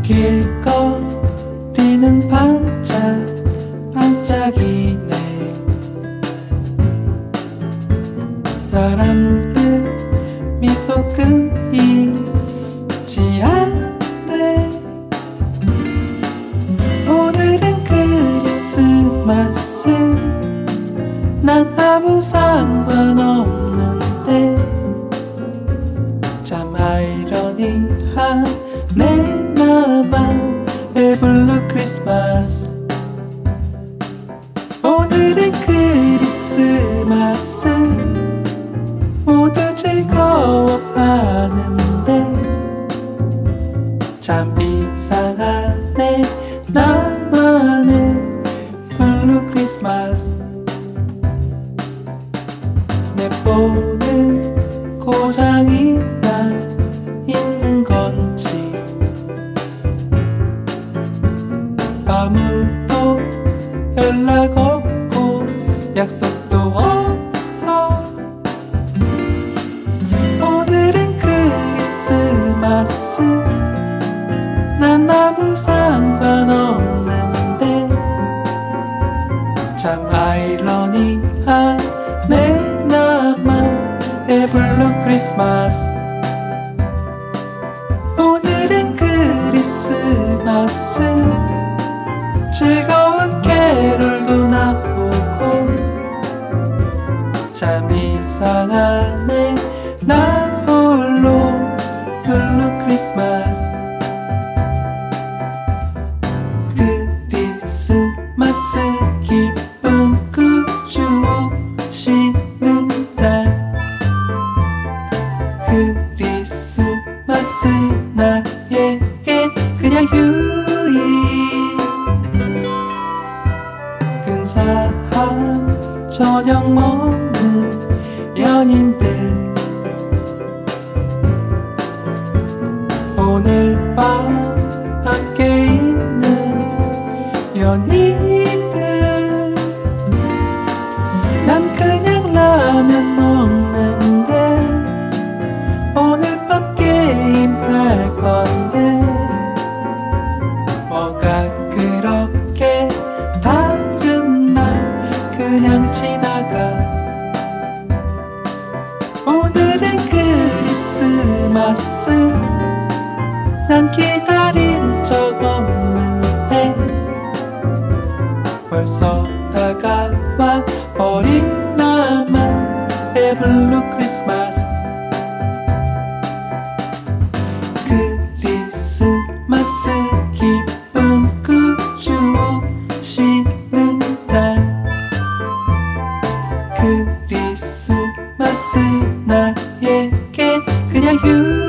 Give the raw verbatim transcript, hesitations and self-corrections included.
길거리는 반짝 반짝이네. 사람들 미소 끊이지 않네. 오늘은 크리스마스, 난 아무 상관없는데 참 아이러니하네. 나만의 블루 크리스마스. 오늘은 크리스마스, 모두 즐거워하는데 참 이상하네. 나만의 블루 크리스마스. 내 폰은 고장이 나 있는 건지 아무도 연락 없고 약속도 없어. 오늘은 크리스마스, 난 아무 상관없는데 참 아이러니하네. 나만의 블루 크리스마스. 오늘은 크리스마스, 즐거운 캐롤도 나오고 참 이상하네. 나 홀로 블루 크리스마스. 크리스마스 기쁨 주시는 날, 크리스마스 나에겐 그냥 휴일. 근사한 저녁 먹는 연인들, 오늘 밤 함께 있는 연인들. 난 그냥 라면 먹는데 오늘 밤 게임 할 건데 뭐가 그렇게 다른 날 그냥 지나가. 오늘은 크리스마스, 난 기다린 적 없는데 벌써 다가와 버린 나만의 블루 크리스마스. 크리스마스 기쁨 주시는 날, 크리스마스 나에겐 그냥 휴일.